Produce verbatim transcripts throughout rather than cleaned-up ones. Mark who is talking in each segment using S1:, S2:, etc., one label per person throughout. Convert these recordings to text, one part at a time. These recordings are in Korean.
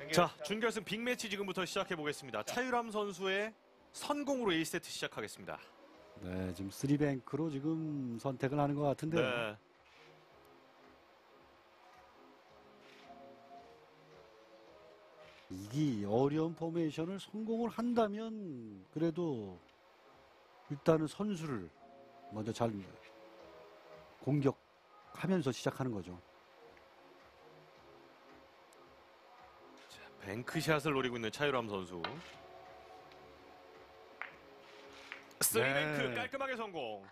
S1: 자, 준결승 빅매치 지금부터 시작해 보겠습니다. 차유람 선수의 선공으로 일 세트 시작하겠습니다.
S2: 네, 지금 쓰리뱅크로 지금 선택을 하는 것 같은데요.
S1: 네.
S2: 이게 어려운 포메이션을 성공을 한다면 그래도 일단은 선수를 먼저 잘 공격하면서 시작하는 거죠.
S1: 자, 뱅크샷을 노리고 있는 차유람 선수. 쓰리뱅크
S2: 네.
S1: 깔끔하게 성공.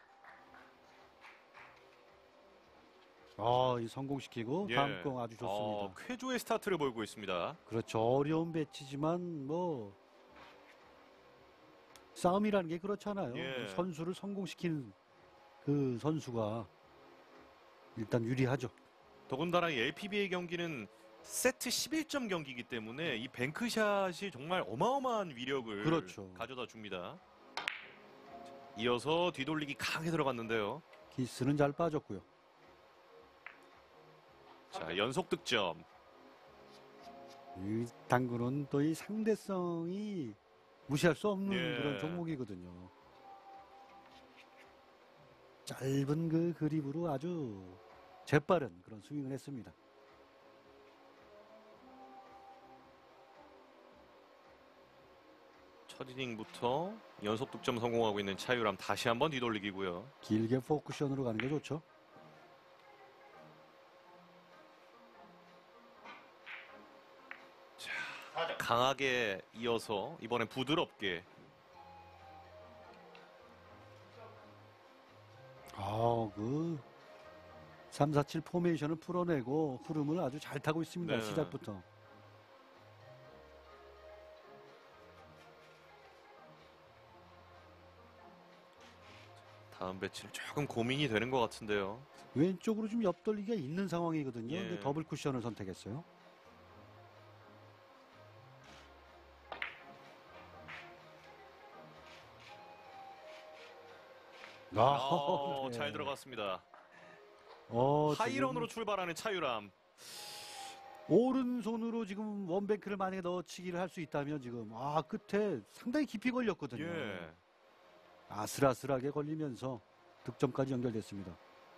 S2: 아, 이 성공시키고
S1: 예.
S2: 다음 공 아주 좋습니다.
S1: 어, 쾌조의 스타트를 보이고 있습니다.
S2: 그렇죠. 어려운 배치지만 뭐 싸움이라는 게 그렇잖아요.
S1: 예.
S2: 선수를 성공시키는 그 선수가 일단 유리하죠.
S1: 더군다나 이 엘피비에이 경기는 세트 십일 점 경기이기 때문에 이 뱅크샷이 정말 어마어마한 위력을
S2: 그렇죠.
S1: 가져다 줍니다. 이어서 뒤돌리기 강하게 들어갔는데요.
S2: 키스는 잘 빠졌고요.
S1: 자, 연속 득점.
S2: 이 당구는 또 이 상대성이 무시할 수 없는
S1: 예.
S2: 그런 종목이거든요. 짧은 그 그립으로 아주 재빠른 그런 스윙을 했습니다.
S1: 첫 이닝부터 연속 득점 성공하고 있는 차유람. 다시 한번 뒤돌리기고요.
S2: 길게 포크션으로 가는 게 좋죠.
S1: 자, 강하게 이어서 이번엔 부드럽게.
S2: 아, 그 삼, 사, 칠 포메이션을 풀어내고 흐름을 아주 잘 타고 있습니다.
S1: 네.
S2: 시작부터.
S1: 다음 배치를 조금 고민이 되는 것 같은데요.
S2: 왼쪽으로 좀 옆돌리기가 있는 상황이거든요.
S1: 예.
S2: 근데 더블 쿠션을 선택했어요.
S1: 어,
S2: 네.
S1: 잘 들어갔습니다.
S2: 어,
S1: 하이런으로
S2: 지금
S1: 출발하는 차유람.
S2: 오른손으로 지금 원뱅크를 만약에 넣어치기를 할 수 있다면 지금 아 끝에 상당히 깊이 걸렸거든요.
S1: 예.
S2: 아슬아슬하게 걸리면서 득점까지 연결됐습니다.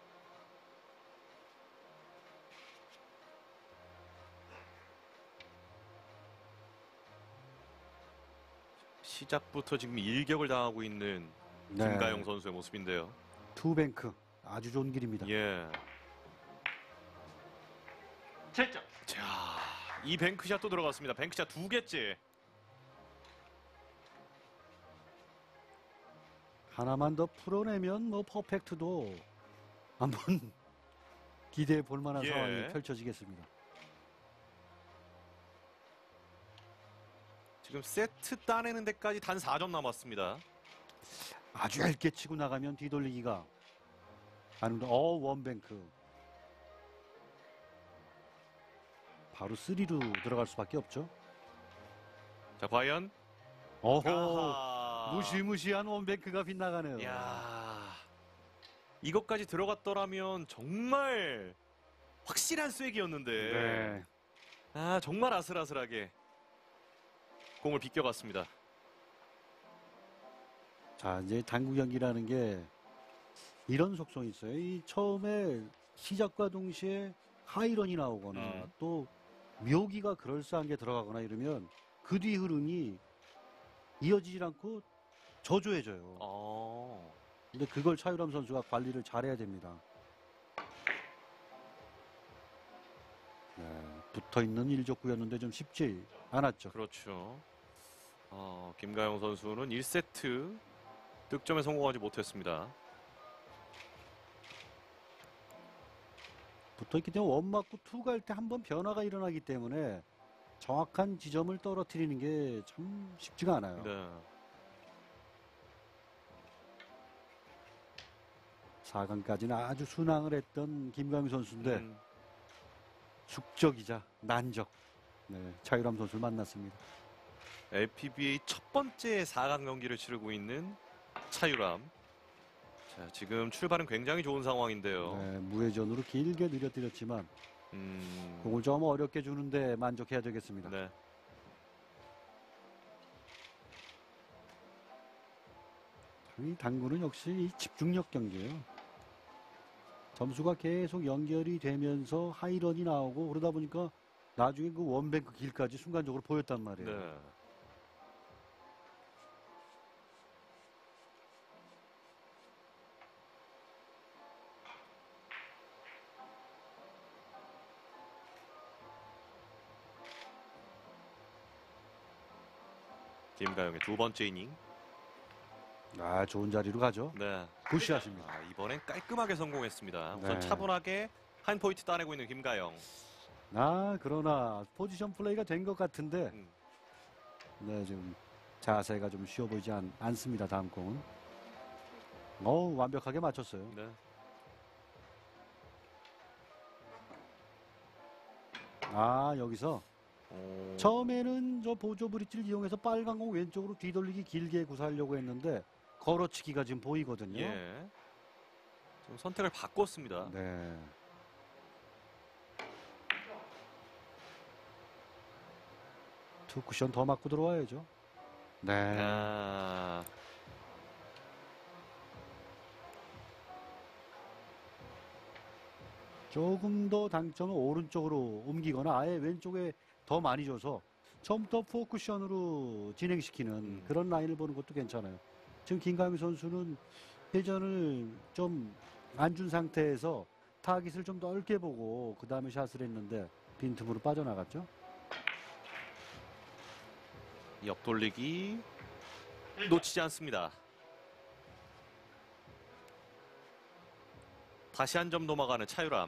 S1: 시작부터 지금 일격을 당하고 있는
S2: 네.
S1: 김가영 선수의 모습인데요.
S2: 투뱅크 아주 좋은 길입니다.
S1: 예.
S3: 칠 점.
S1: 자, 이 뱅크샷도 들어갔습니다. 뱅크샷 두 개째.
S2: 하나만 더 풀어내면 뭐 퍼펙트도 한번 기대해 볼 만한
S1: 예.
S2: 상황이 펼쳐지겠습니다.
S1: 지금 세트 따내는 데까지 단 사 점 남았습니다.
S2: 아주 얇게 치고 나가면 뒤돌리기가 가능합니다. 어, 원뱅크. 바로 쓰리로 들어갈 수밖에 없죠.
S1: 자, 과연
S2: 어허,
S1: 아하.
S2: 무시무시한 원뱅크가 빗나가네요.
S1: 야, 이것까지 들어갔더라면 정말 확실한 쐐기였는데.
S2: 네.
S1: 아, 정말 아슬아슬하게 공을 비껴갔습니다.
S2: 자, 이제 당구 경기라는 게 이런 속성이 있어요. 이 처음에 시작과 동시에 하이런이 나오거나
S1: 음.
S2: 또 묘기가 그럴싸한 게 들어가거나 이러면 그 뒤 흐름이 이어지질 않고 저조해져요.
S1: 어.
S2: 근데 그걸 차유람 선수가 관리를 잘해야 됩니다. 네, 붙어있는 일족구였는데 좀 쉽지 않았죠.
S1: 그렇죠. 어, 김가영 선수는 일 세트 득점에 성공하지 못했습니다.
S2: 붙어있기 때문에 원 맞고 투 갈 때 한번 변화가 일어나기 때문에 정확한 지점을 떨어뜨리는 게 참 쉽지가 않아요.
S1: 네.
S2: 사 강까지는 아주 순항을 했던 김가영 선수인데
S1: 음,
S2: 숙적이자 난적 네, 차유람 선수를 만났습니다.
S1: 엘피비에이 첫 번째 사 강 경기를 치르고 있는 차유람. 자, 지금 출발은 굉장히 좋은 상황인데요.
S2: 네, 무회전으로 길게 느려뜨렸지만
S1: 음,
S2: 공을 좀 어렵게 주는데 만족해야 되겠습니다.
S1: 네.
S2: 이 당구는 역시 이 집중력 경기예요. 점수가 계속 연결이 되면서 하이런이 나오고 그러다 보니까 나중에 그 원뱅크 길까지 순간적으로 보였단 말이에요.
S1: 네. 김가영의 두 번째 이닝.
S2: 아, 좋은 자리로 가죠.
S1: 네.
S2: 굿샷입니다.
S1: 아, 이번엔 깔끔하게 성공했습니다. 우선
S2: 네.
S1: 차분하게 한 포인트 따내고 있는 김가영.
S2: 아, 그러나 포지션 플레이가 된 것 같은데
S1: 음,
S2: 네, 지금 자세가 좀 쉬워 보이지 않, 않습니다. 다음 공은. 어우, 완벽하게 맞췄어요.
S1: 네.
S2: 아, 여기서
S1: 오,
S2: 처음에는 저 보조 브릿지를 이용해서 빨간 공 왼쪽으로 뒤돌리기 길게 구사하려고 했는데 걸어치기가 지금 보이거든요.
S1: 예. 좀 선택을 바꿨습니다.
S2: 네. 투 쿠션 더 맞고 들어와야죠. 네.
S1: 아,
S2: 조금 더 당점을 오른쪽으로 옮기거나 아예 왼쪽에 더 많이 줘서 처음부터 포 쿠션으로 진행시키는
S1: 음.
S2: 그런 라인을 보는 것도 괜찮아요. 지금 김강희 선수는 회전을 좀 안 준 상태에서 타깃을 좀 넓게 보고 그 다음에 샷을 했는데 빈틈으로 빠져나갔죠.
S1: 옆돌리기 놓치지 않습니다. 다시 한 점 넘어가는 차유람.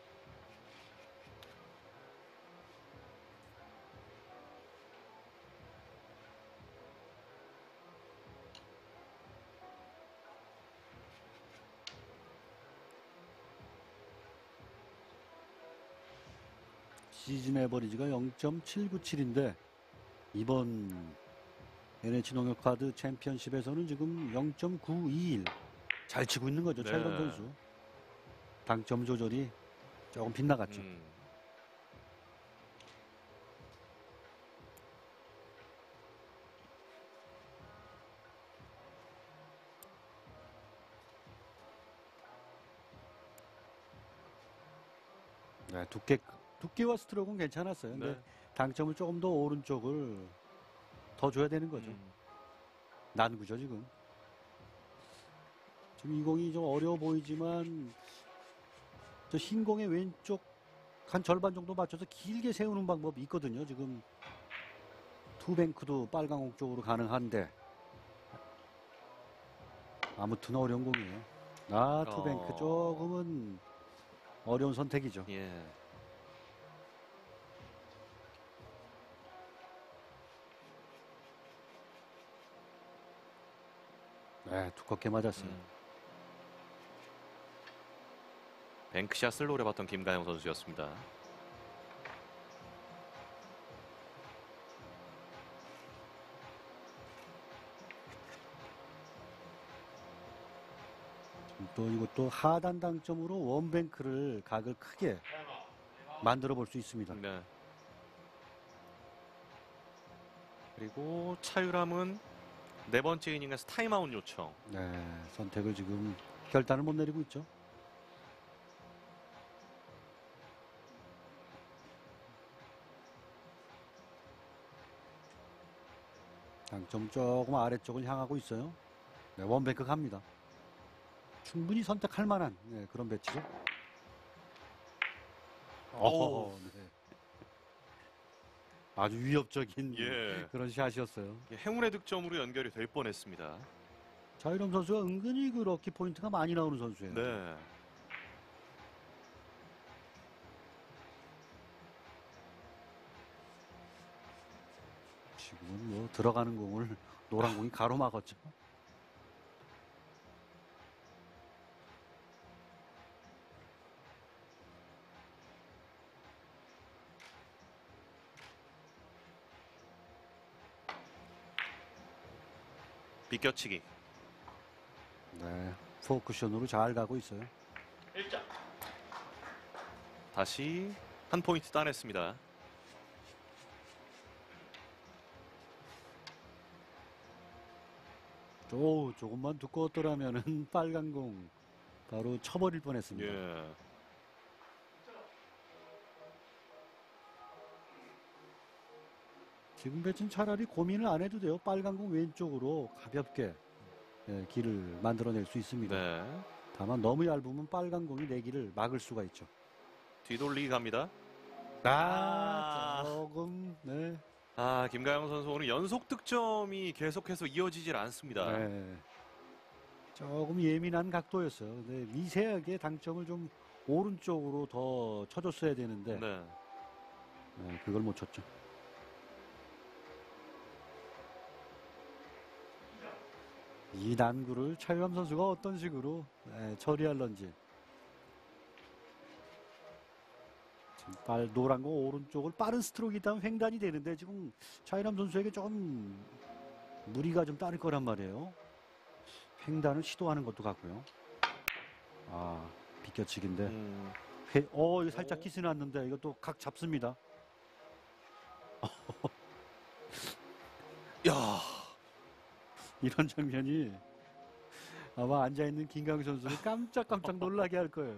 S2: 시즌 에버리지가 영 점 칠구칠인데 이번 엔에이치 농협카드 챔피언십에서는 지금 영 점 구이일 잘 치고 있는 거죠.
S1: 네.
S2: 차이런 선수. 당점 조절이 조금 빗나갔죠.
S1: 음.
S2: 네, 두께, 두께와 스트로크는 괜찮았어요. 근데
S1: 네.
S2: 당점을 조금 더 오른쪽을 더 줘야 되는 거죠.
S1: 음.
S2: 난구죠, 지금. 지금 이 공이 좀 어려워 보이지만, 저 흰 공의 왼쪽 한 절반 정도 맞춰서 길게 세우는 방법이 있거든요. 지금 투뱅크도 빨간 공 쪽으로 가능한데. 아무튼 어려운 공이에요. 아, 투뱅크
S1: 어.
S2: 조금은 어려운 선택이죠.
S1: 예.
S2: 네, 두껍게 맞았어요.
S1: 음. 뱅크샷을 노려봤던 김가영 선수였습니다.
S2: 또 이것도 하단 당점으로 원뱅크를 각을 크게 만들어 볼 수 있습니다.
S1: 네. 그리고 차유람은 네 번째 이닝에서 타임아웃 요청.
S2: 네, 선택을 지금 결단을 못 내리고 있죠. 당점 조금 아래쪽을 향하고 있어요. 네, 원뱅크 갑니다. 충분히 선택할 만한 네, 그런 배치죠.
S1: 오.
S2: 어, 네. 아주 위협적인
S1: 예.
S2: 그런 샷이었어요.
S1: 행운의 득점으로 연결이 될 뻔했습니다.
S2: 자유람 선수가 은근히 그 럭키 포인트가 많이 나오는 선수예요.
S1: 네.
S2: 지금은 뭐 들어가는 공을 노란 공이 가로막았죠.
S1: 비껴치기.
S2: 네, 포쿠션으로 잘 가고 있어요.
S1: 다시 한 포인트 따냈습니다.
S2: 오, 조금만 두꺼웠더라면은 빨간 공 바로 쳐버릴 뻔했습니다.
S1: 예.
S2: 지금 배치는 차라리 고민을 안 해도 돼요. 빨간 공 왼쪽으로 가볍게 예, 길을 만들어낼 수 있습니다.
S1: 네.
S2: 다만 너무 얇으면 빨간 공이 내 길을 막을 수가 있죠.
S1: 뒤돌리기 갑니다.
S2: 아, 조금 네.
S1: 아, 김가영 선수 오늘 연속 득점이 계속해서 이어지질 않습니다.
S2: 네. 조금 예민한 각도였어요. 근데 미세하게 당점을 좀 오른쪽으로 더 쳐줬어야 되는데
S1: 네.
S2: 네, 그걸 못 쳤죠. 이 난구를 차유암 선수가 어떤 식으로 네, 처리할런지. 지금 빨 노란 공 오른쪽을 빠른 스트로크가 있다면 횡단이 되는데 지금 차유암 선수에게 좀 무리가 좀 따를 거란 말이에요. 횡단을 시도하는 것도 같고요. 아, 비껴치기인데.
S1: 음,
S2: 회, 어, 이거 살짝 키스 났는데 이것도 각 잡습니다.
S1: 야,
S2: 이런 장면이 아마 앉아있는 김강희 선수를 깜짝깜짝 놀라게 할 거예요.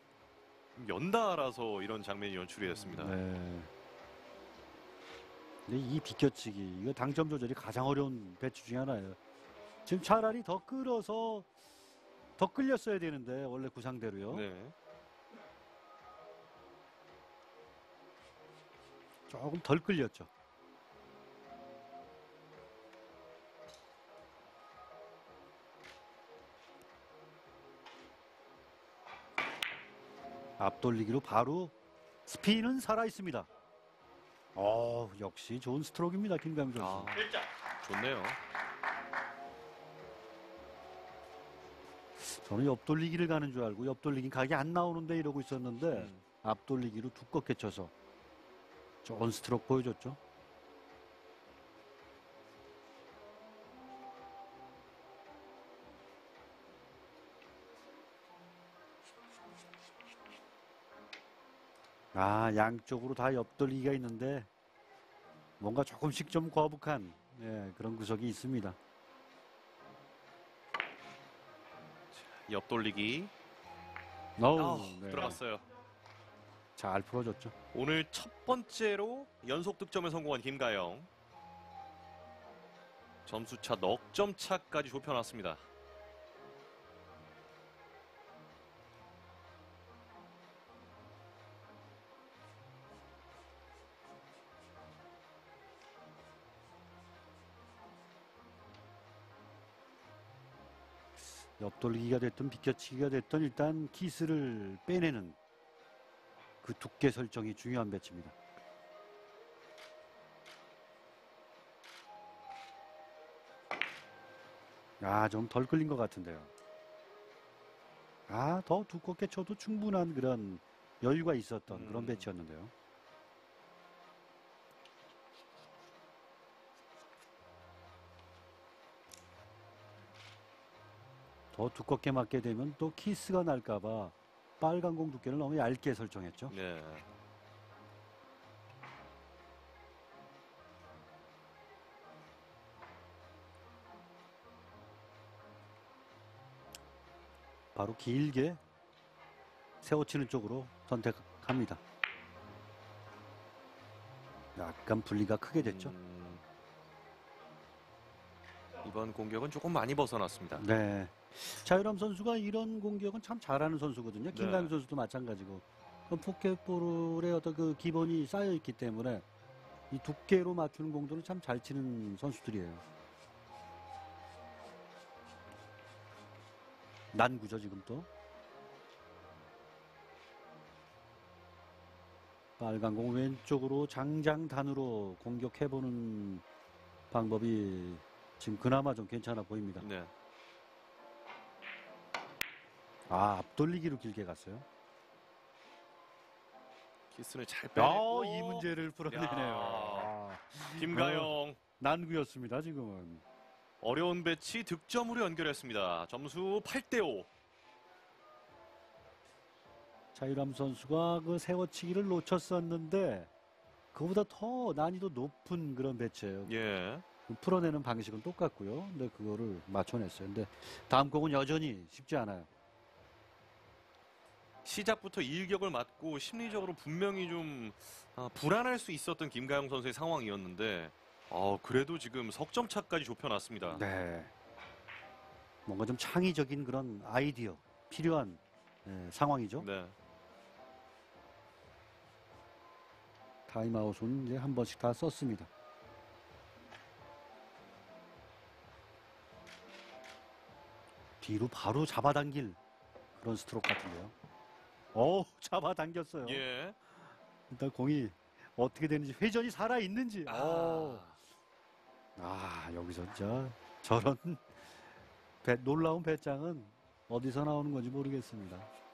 S1: 연달아서 이런 장면이 연출이 됐습니다.
S2: 네. 근데 이 비껴치기, 이거 당점 조절이 가장 어려운 배치 중에 하나예요. 지금 차라리 더 끌어서 더 끌렸어야 되는데, 원래 구상대로요.
S1: 네.
S2: 조금 덜 끌렸죠. 앞돌리기로 바로 스피는 살아있습니다. 어, 역시 좋은 스트로크입니다, 김강희 선수.
S1: 아, 좋네요.
S2: 저는 옆돌리기를 가는 줄 알고 옆돌리기 각이 안 나오는데 이러고 있었는데
S1: 음.
S2: 앞돌리기로 두껍게 쳐서 좋은 스트로크 보여줬죠. 아, 양쪽으로 다 옆돌리기가 있는데 뭔가 조금씩 좀 거북한 예, 그런 구석이 있습니다.
S1: 옆돌리기.
S2: 어우,
S1: 아우,
S2: 네.
S1: 들어갔어요.
S2: 잘 풀어줬죠.
S1: 오늘 첫 번째로 연속 득점에 성공한 김가영. 점수차 넉 점 차까지 좁혀놨습니다.
S2: 옆돌리기가 됐든 비껴치기가 됐든 일단 키스를 빼내는 그 두께 설정이 중요한 배치입니다. 아, 좀 덜 끌린 것 같은데요. 아, 더 두껍게 쳐도 충분한 그런 여유가 있었던
S1: 음.
S2: 그런 배치였는데요. 더 두껍게 맞게 되면 또 키스가 날까봐 빨간 공 두께를 너무 얇게 설정했죠.
S1: 네.
S2: 바로 길게 세워치는 쪽으로 선택합니다. 약간 분리가 크게 됐죠.
S1: 음, 이번 공격은 조금 많이 벗어났습니다.
S2: 네. 차유람 선수가 이런 공격은 참 잘하는 선수거든요. 김강희
S1: 네.
S2: 선수도 마찬가지고. 그 포켓볼의 어떤 그 기본이 쌓여 있기 때문에 이 두께로 맞추는 공도를 참 잘 치는 선수들이에요. 난구죠, 지금 또. 빨간 공 왼쪽으로 장장단으로 공격해보는 방법이 지금 그나마 좀 괜찮아 보입니다.
S1: 네.
S2: 아, 앞돌리기로 길게 갔어요.
S1: 키스를 잘
S2: 아,
S1: 빼고
S2: 이 문제를 풀어내네요. 아,
S1: 김가영
S2: 난구였습니다, 지금은.
S1: 어려운 배치 득점으로 연결했습니다. 점수 팔 대 오.
S2: 차유람 선수가 그 세워치기를 놓쳤었는데 그보다 더 난이도 높은 그런 배치예요.
S1: 예.
S2: 풀어내는 방식은 똑같고요. 근데 그거를 맞춰냈어요. 근데 다음 곡은 여전히 쉽지 않아요.
S1: 시작부터 일격을 맞고 심리적으로 분명히 좀 아, 불안할 수 있었던 김가영 선수의 상황이었는데 어, 그래도 지금 석점 차까지 좁혀놨습니다.
S2: 네. 뭔가 좀 창의적인 그런 아이디어 필요한 예, 상황이죠.
S1: 네.
S2: 타임아웃은 이제 한 번씩 다 썼습니다. 뒤로 바로 잡아당길 그런 스트로크 같은데요. 오, 잡아당겼어요.
S1: 예.
S2: 일단 공이 어떻게 되는지 회전이 살아 있는지.
S1: 아,
S2: 아, 여기서 진짜 저런 배, 놀라운 배짱은 어디서 나오는 건지 모르겠습니다.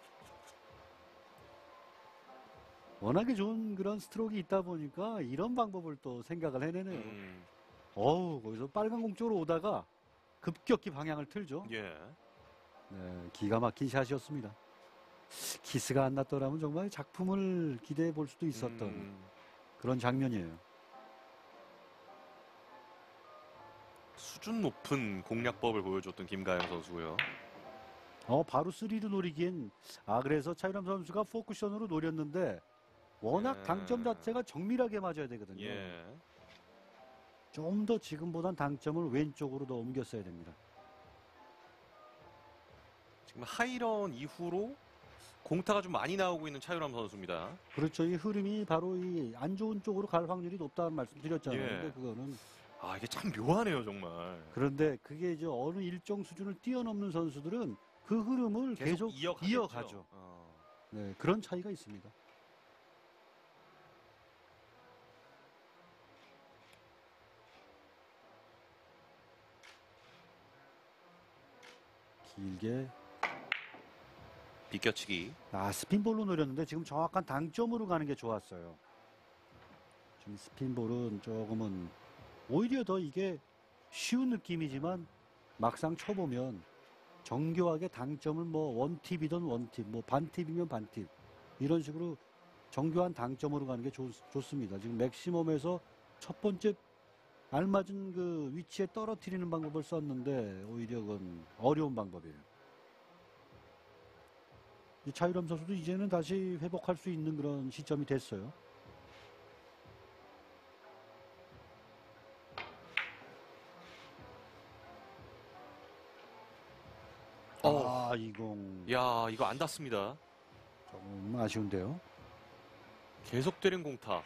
S2: 워낙에 좋은 그런 스트로크가 있다 보니까 이런 방법을 또 생각을 해내네요.
S1: 음,
S2: 어우, 거기서 빨간 공 쪽으로 오다가 급격히 방향을 틀죠.
S1: 예.
S2: 네, 기가 막힌 샷이었습니다. 키스가 안 났더라면 정말 작품을 기대해 볼 수도 있었던
S1: 음,
S2: 그런 장면이에요.
S1: 수준 높은 공략법을 보여줬던 김가영 선수고요.
S2: 어, 바로 쓰리를 노리기엔, 아, 그래서 차유람 선수가 포쿠션으로 노렸는데, 워낙
S1: 예.
S2: 당점 자체가 정밀하게 맞아야 되거든요.
S1: 예.
S2: 좀 더 지금보단 당점을 왼쪽으로 더 옮겼어야 됩니다.
S1: 지금 하이런 이후로 공타가 좀 많이 나오고 있는 차유람 선수입니다.
S2: 그렇죠. 이 흐름이 바로 이 안 좋은 쪽으로 갈 확률이 높다는 말씀 드렸잖아요.
S1: 예.
S2: 근데 그거는,
S1: 아, 이게 참 묘하네요, 정말.
S2: 그런데 그게 이제 어느 일정 수준을 뛰어넘는 선수들은 그 흐름을 계속,
S1: 이어가겠죠.
S2: 이어가죠.
S1: 어.
S2: 네, 그런 차이가 있습니다. 길게
S1: 비껴치기.
S2: 아, 스핀볼로 노렸는데 지금 정확한 당점으로 가는 게 좋았어요. 지금 스핀볼은 조금은 오히려 더 이게 쉬운 느낌이지만 막상 쳐보면 정교하게 당점을 뭐 원팁이든 원팁, 뭐 반팁이면 반팁 이런 식으로 정교한 당점으로 가는 게 좋, 좋습니다. 지금 맥시멈에서 첫 번째 알맞은 그 위치에 떨어뜨리는 방법을 썼는데 오히려 그건 어려운 방법이에요. 이 차유람 선수도 이제는 다시 회복할 수 있는 그런 시점이 됐어요.
S1: 어.
S2: 아, 이 공
S1: 야, 이거 안 닿습니다.
S2: 조금 아쉬운데요.
S1: 계속되는 공타.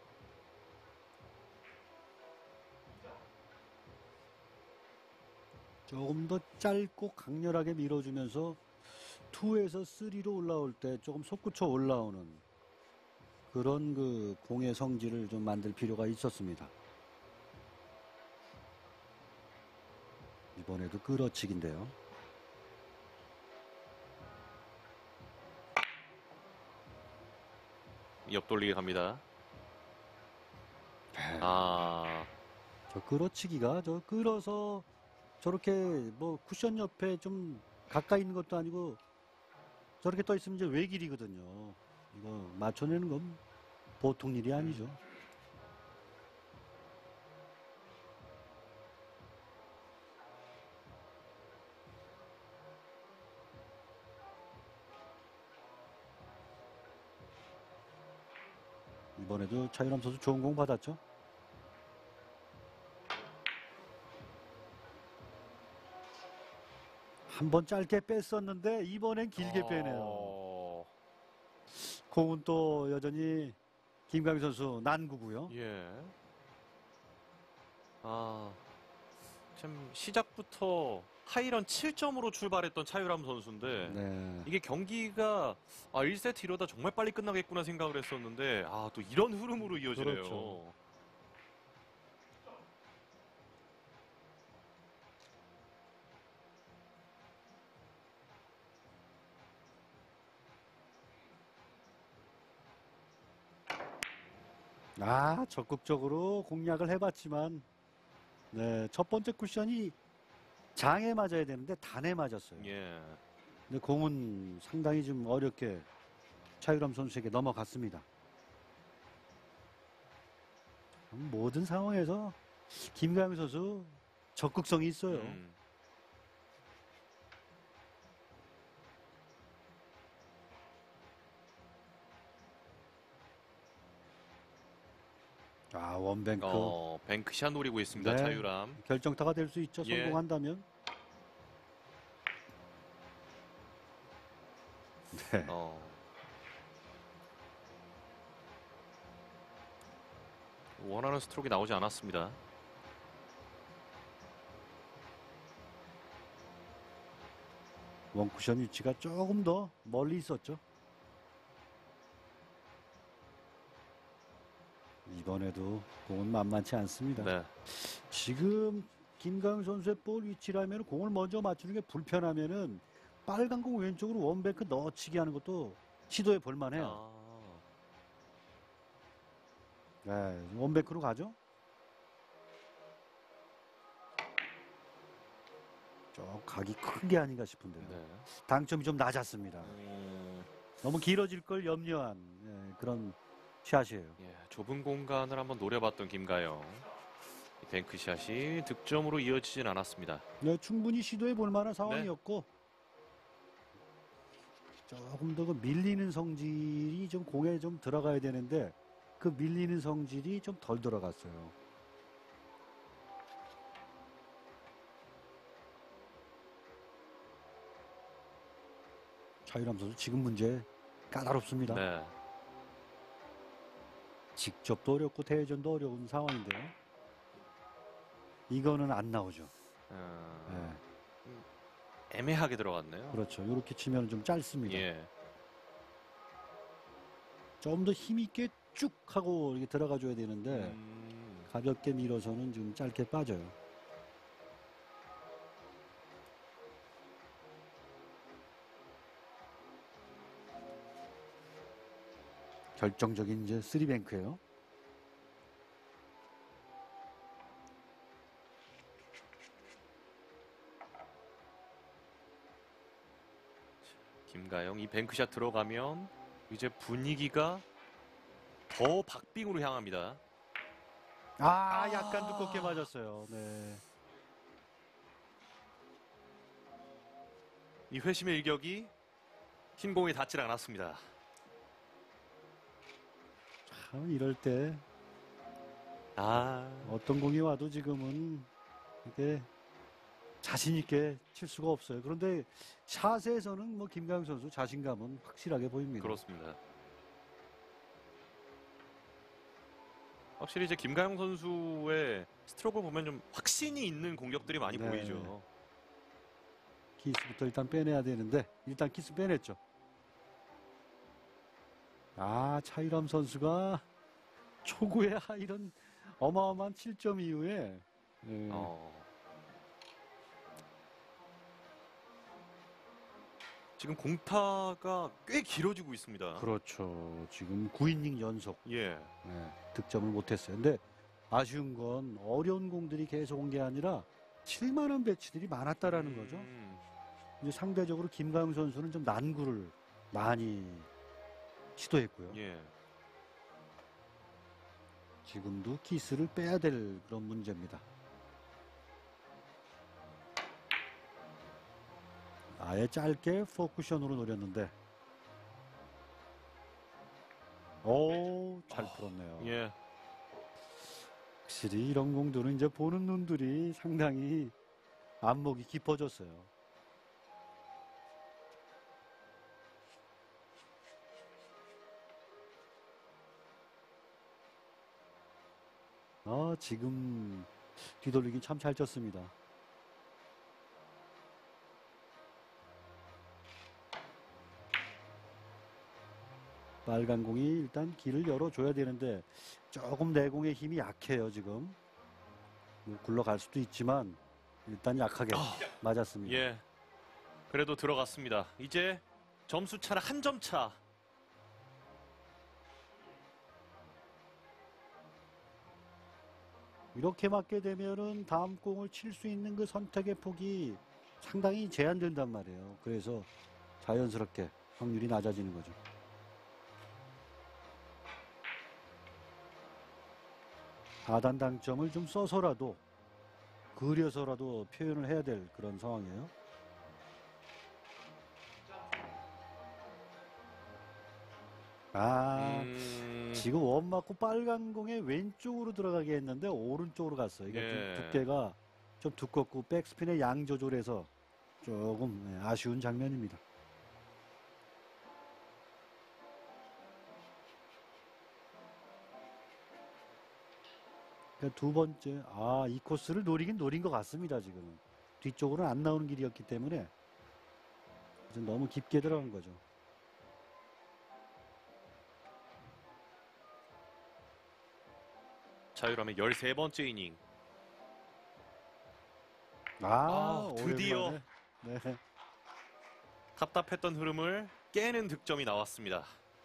S2: 조금 더 짧고 강렬하게 밀어주면서 이에서 삼로 올라올 때 조금 솟구쳐 올라오는 그런 그 공의 성질을 좀 만들 필요가 있었습니다. 이번에도 끌어치기인데요.
S1: 옆돌리기 갑니다. 아,
S2: 저 끌어치기가 저 끌어서 저렇게 뭐 쿠션 옆에 좀 가까이 있는 것도 아니고 저렇게 떠 있으면 이제 외길이거든요. 이거 맞춰내는 건 보통 일이 아니죠. 이번에도 차유람 선수 좋은 공 받았죠. 한 번 짧게 뺐었는데 이번엔 길게 빼네요.
S1: 어,
S2: 공은 또 여전히 김강희 선수 난구고요.
S1: 예. 아, 참 시작부터 하이런 칠 점으로 출발했던 차유람 선수인데
S2: 네.
S1: 이게 경기가 아, 일 세트 이러다 정말 빨리 끝나겠구나 생각을 했었는데 아, 또 이런 흐름으로 이어지네요.
S2: 그렇죠. 아, 적극적으로 공략을 해봤지만, 네, 첫 번째 쿠션이 장에 맞아야 되는데 단에 맞았어요.
S1: 예.
S2: 근데 공은 상당히 좀 어렵게 차유람 선수에게 넘어갔습니다. 모든 상황에서 김가영 선수 적극성이 있어요.
S1: 음.
S2: 아, 원뱅크.
S1: 어, 뱅크샷 노리고 있습니다.
S2: 네.
S1: 차유람.
S2: 결정타가 될 수 있죠.
S1: 예.
S2: 성공한다면. 네.
S1: 어. 원하는 스트로크가 나오지 않았습니다.
S2: 원쿠션 위치가 조금 더 멀리 있었죠. 이번에도 공은 만만치 않습니다.
S1: 네.
S2: 지금 김가영 선수의 볼 위치라면 공을 먼저 맞추는 게 불편하면은 빨간 공 왼쪽으로 원뱅크 넣어치기 하는 것도 시도해 볼 만해요.
S1: 아.
S2: 네, 원뱅크로 가죠. 좀 각이 큰 게 아닌가 싶은데요.
S1: 네.
S2: 당점이 좀 낮았습니다.
S1: 음,
S2: 너무 길어질 걸 염려한 예, 그런 샷이에요.
S1: 예, 좁은 공간을 한번 노려봤던 김가영. 이 뱅크샷이 득점으로 이어지진 않았습니다.
S2: 네, 충분히 시도해 볼 만한 상황이었고 조금 더 그 밀리는 성질이 좀 공에 좀 들어가야 되는데 그 밀리는 성질이 좀 덜 들어갔어요. 차유람 선수 지금 문제 까다롭습니다.
S1: 네.
S2: 직접도 어렵고 대회전도 어려운 상황인데요. 이거는 안 나오죠.
S1: 어,
S2: 네,
S1: 애매하게 들어갔네요.
S2: 그렇죠. 이렇게 치면 좀 짧습니다.
S1: 예.
S2: 좀 더 힘있게 쭉 하고 이렇게 들어가 줘야 되는데
S1: 음,
S2: 가볍게 밀어서는 좀 짧게 빠져요. 결정적인 이제 쓰리뱅크예요.
S1: 김가영 이 뱅크샷 들어가면 이제 분위기가 더 박빙으로 향합니다.
S2: 아, 약간 두껍게 맞았어요. 네.
S1: 이 회심의 일격이 흰 공에 닿질 않았습니다.
S2: 참 이럴 때
S1: 아,
S2: 어떤 공이 와도 지금은 이게 자신 있게 칠 수가 없어요. 그런데 샷에서는 뭐 김가영 선수 자신감은 확실하게 보입니다.
S1: 그렇습니다. 확실히 이제 김가영 선수의 스트로크를 보면 좀 확신이 있는 공격들이 많이
S2: 네.
S1: 보이죠.
S2: 키스부터 일단 빼내야 되는데 일단 키스 빼냈죠. 아, 차유람 선수가 초구의 이런 어마어마한 칠 점 이후에 예,
S1: 어. 지금 공타가 꽤 길어지고 있습니다.
S2: 그렇죠. 지금 구 이닝 연속
S1: 예.
S2: 예, 득점을 못했어요. 근데 아쉬운 건 어려운 공들이 계속 온 게 아니라 칠만한 배치들이 많았다라는 거죠.
S1: 음,
S2: 이제 상대적으로 김가영 선수는 좀 난구를 많이 시도했고요.
S1: 예.
S2: 지금도 키스를 빼야 될 그런 문제입니다. 아예 짧게 포쿠션으로 노렸는데 오, 잘 풀었네요.
S1: 예.
S2: 확실히 이런 공들은 이제 보는 눈들이 상당히 안목이 깊어졌어요. 아, 지금 뒤돌리기 참 잘 쳤습니다. 빨간 공이 일단 길을 열어줘야 되는데 조금 내공의 힘이 약해요. 지금 뭐 굴러갈 수도 있지만 일단 약하게 맞았습니다.
S1: 예. 그래도 들어갔습니다. 이제 점수 차는 한 점 차.
S2: 이렇게 맞게 되면은 다음 공을 칠 수 있는 그 선택의 폭이 상당히 제한된단 말이에요. 그래서 자연스럽게 확률이 낮아지는 거죠. 하단 당점을 좀 써서라도 그려서라도 표현을 해야 될 그런 상황이에요. 아,
S1: 음,
S2: 지금 원 맞고 빨간 공에 왼쪽으로 들어가게 했는데 오른쪽으로 갔어요. 이게 좀
S1: 예.
S2: 두께가 좀 두껍고 백스핀의 양 조절해서 조금 네, 아쉬운 장면입니다. 그러니까 두 번째, 아, 이 코스를 노리긴 노린 것 같습니다, 지금은. 뒤쪽으로는 안 나오는 길이었기 때문에 이제 너무 깊게 들어간 거죠.
S1: 자유람의 열세 번째 이닝.
S2: 아,
S1: 아, 드디어.
S2: 오랜만에. 네.
S1: 답답했던 흐름을 깨는 득점이 나왔습니다.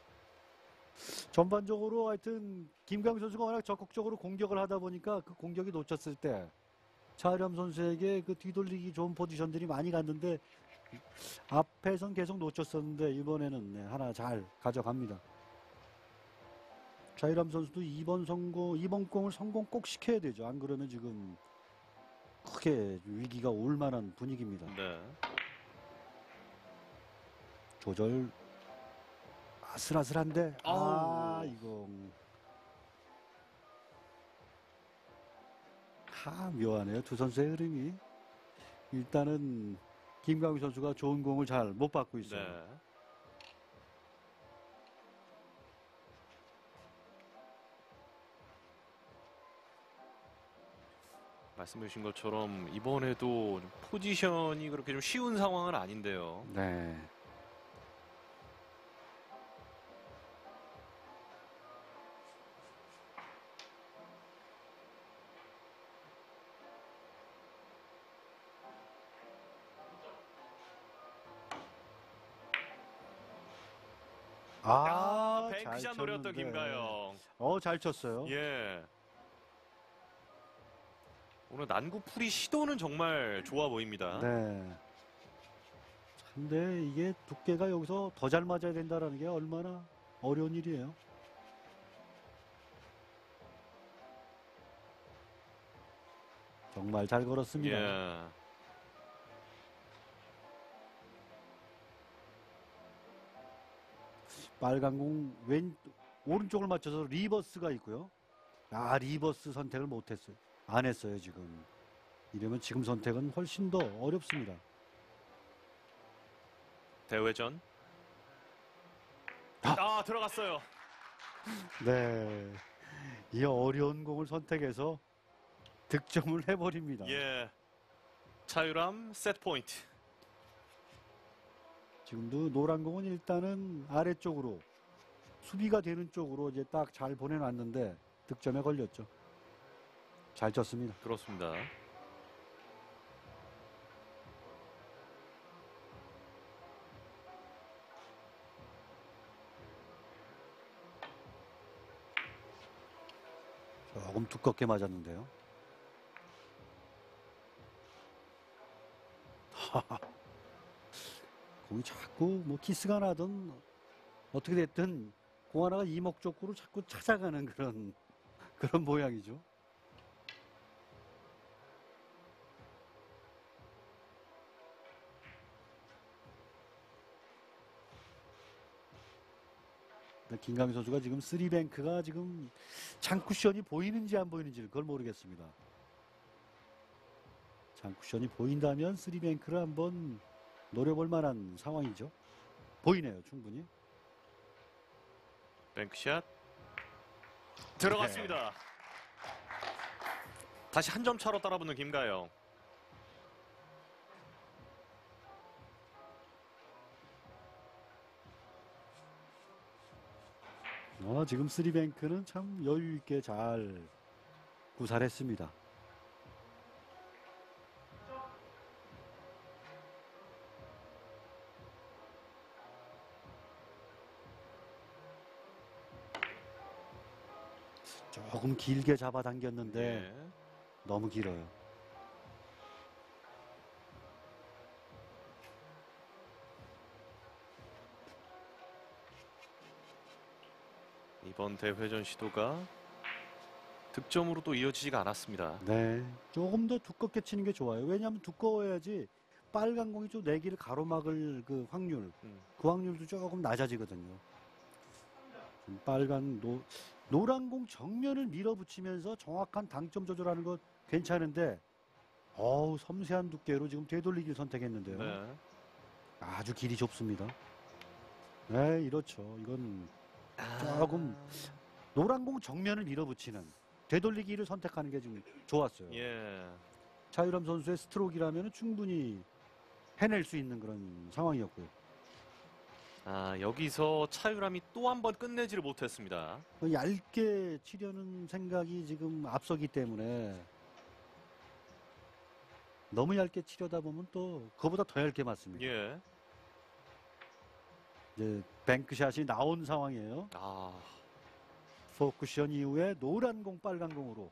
S2: 전반적으로 하여튼 김강 선수가 워낙 적극적으로 공격을 하다 보니까 그 공격이 놓쳤을 때 차일람 선수에게 그 뒤돌리기 좋은 포지션들이 많이 갔는데 앞에선 계속 놓쳤었는데 이번에는 네, 하나 잘 가져갑니다. 차일람 선수도 이번 성공, 이번 공을 성공 꼭 시켜야 되죠. 안 그러면 지금 크게 위기가 올 만한 분위기입니다.
S1: 네.
S2: 조절 아슬아슬한데 아
S1: 아우.
S2: 이거 아 묘하네요. 두 선수의 흐름이 일단은 김광휘 선수가 좋은 공을 잘 못 받고 있어요.
S1: 네. 말씀해 주신 것처럼 이번에도 좀 포지션이 그렇게 좀 쉬운 상황은 아닌데요.
S2: 네.
S1: 아,
S2: 아, 잘
S1: 뱅크샷 노렸던
S2: 쳤는데.
S1: 김가영.
S2: 어, 잘 쳤어요.
S1: 예. 오늘 난구 풀이 시도는 정말 좋아 보입니다.
S2: 네. 근데 이게 두께가 여기서 더 잘 맞아야 된다라는 게 얼마나 어려운 일이에요. 정말 잘 걸었습니다.
S1: 예.
S2: 빨간 공 왼, 오른쪽을 맞춰서 리버스가 있고요. 아, 리버스 선택을 못했어요. 안 했어요, 지금. 이러면 지금 선택은 훨씬 더 어렵습니다.
S1: 대회전. 아, 들어갔어요.
S2: 네. 이 어려운 공을 선택해서 득점을 해버립니다.
S1: 예. 차유람 세트 포인트.
S2: 지금도 노란 공은 일단은 아래쪽으로 수비가 되는 쪽으로 이제 딱 잘 보내놨는데 득점에 걸렸죠. 잘 쳤습니다.
S1: 그렇습니다.
S2: 조금 두껍게 맞았는데요. 공이 자꾸 뭐 키스가 나든 어떻게 됐든 공 하나가 이목 쪽으로 자꾸 찾아가는 그런 그런 모양이죠. 김강희 선수가 지금 쓰리뱅크가 지금 장쿠션이 보이는지 안 보이는지 그걸 모르겠습니다. 장쿠션이 보인다면 쓰리뱅크를 한번 노려볼 만한 상황이죠. 보이네요, 충분히.
S1: 뱅크샷. 들어갔습니다. 다시 한 점 차로 따라붙는 김가영.
S2: 어, 지금 쓰리뱅크는 참 여유 있게 잘 구사했습니다. 조금 길게 잡아당겼는데
S1: 예.
S2: 너무 길어요.
S1: 이번 대회전 시도가 득점으로 또 이어지지가 않았습니다.
S2: 네. 조금 더 두껍게 치는 게 좋아요. 왜냐하면 두꺼워야지 빨간 공이 좀 내기를 가로막을 그 확률,
S1: 음.
S2: 그 확률도 조금 낮아지거든요. 좀 빨간 노 노란 공 정면을 밀어붙이면서 정확한 당점 조절하는 것 괜찮은데, 어우 섬세한 두께로 지금 되돌리기를 선택했는데요.
S1: 네.
S2: 아주 길이 좁습니다. 네, 이렇죠. 이건 조금 노란 공 정면을 밀어붙이는 되돌리기를 선택하는 게 좀 좋았어요.
S1: 예.
S2: 차유람 선수의 스트로크라면 충분히 해낼 수 있는 그런 상황이었고요.
S1: 아, 여기서 차유람이 또 한 번 끝내지를 못했습니다.
S2: 얇게 치려는 생각이 지금 앞서기 때문에 너무 얇게 치려다 보면 또 그보다 더 얇게 맞습니다.
S1: 예.
S2: 이제 뱅크샷이 나온 상황이에요.
S1: 아,
S2: 포쿠션 이후에 노란 공 빨간 공으로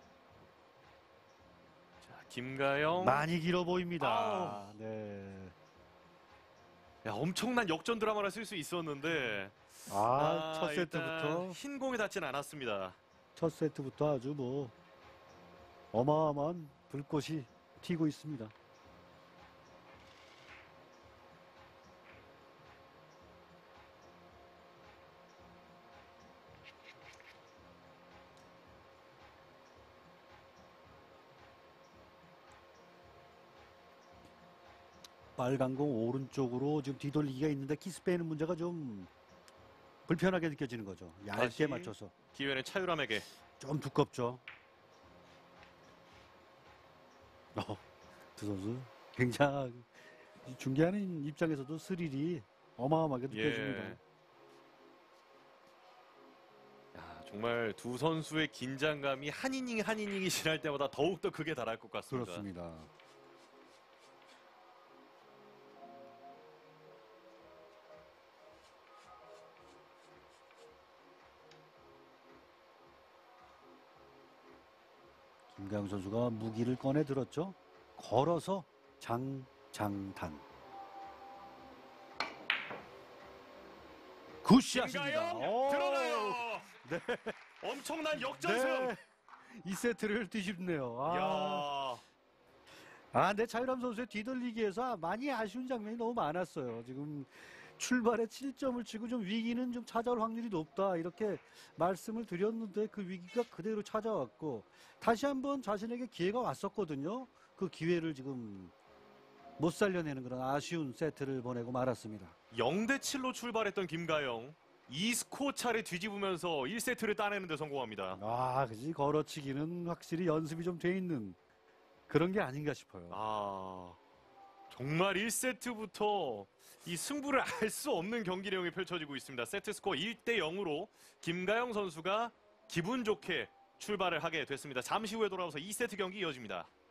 S1: 자, 김가영.
S2: 많이 길어 보입니다.
S1: 아우.
S2: 네.
S1: 야, 엄청난 역전 드라마를 쓸 수 있었는데
S2: 아, 첫
S1: 일단
S2: 세트부터
S1: 흰 공에 닿지는 않았습니다.
S2: 첫 세트부터 아주 뭐 어마어마한 불꽃이 튀고 있습니다. 빨간 공 오른쪽으로 지금 뒤돌리기가 있는데 키스 빼는 문제가 좀 불편하게 느껴지는 거죠. 얇게
S1: 다시.
S2: 맞춰서
S1: 기회는 차유람에게.
S2: 좀 두껍죠. 어, 두 선수 굉장히 중계하는 입장에서도 스릴이 어마어마하게 느껴집니다.
S1: 예. 야, 정말 두 선수의 긴장감이 한 이닝 한 이닝이 지날 때마다 더욱더 극에 달할 것 같습니다.
S2: 그렇습니다. 김가영 선수가 무기를 꺼내 들었죠. 걸어서 장장단. 굿샷입니다.
S1: 김가영
S2: 오,
S1: 들어가요.
S2: 네.
S1: 엄청난 역전승.
S2: 네. 이 세트를 뒤집네요. 아,
S1: 야,
S2: 아, 근데 차유람 선수의 뒤돌리기에서 많이 아쉬운 장면이 너무 많았어요. 지금 출발에 칠 점을 치고 좀 위기는 좀 찾아올 확률이 높다 이렇게 말씀을 드렸는데 그 위기가 그대로 찾아왔고 다시 한번 자신에게 기회가 왔었거든요. 그 기회를 지금 못 살려내는 그런 아쉬운 세트를 보내고 말았습니다.
S1: 영 대 칠로 출발했던 김가영. 이 스코어 차를 뒤집으면서 일 세트를 따내는 데 성공합니다.
S2: 아, 그지 걸어치기는 확실히 연습이 좀 돼 있는 그런 게 아닌가 싶어요.
S1: 아, 정말 일 세트부터 이 승부를 알 수 없는 경기 내용이 펼쳐지고 있습니다. 세트 스코어 일 대 영으로 김가영 선수가 기분 좋게 출발을 하게 됐습니다. 잠시 후에 돌아와서 이 세트 경기 이어집니다.